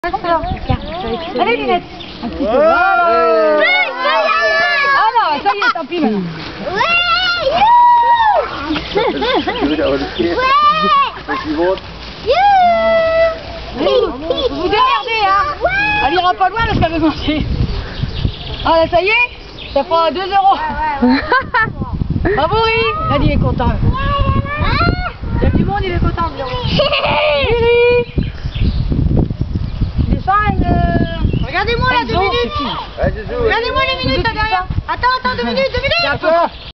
Allez, lunettes. Voilà. Ah non, ça y est, tant pis maintenant. Vous démerdez, hein. Elle ira pas loin parce qu'elle veut manger. Ah là, ça y est, ça fera 2 €. Bravo, Rick. Là, il est content. Il y a du monde, il est content. Regardez-moi là, 2 minutes. Regardez-moi les minutes là derrière. Attends, 2 minutes.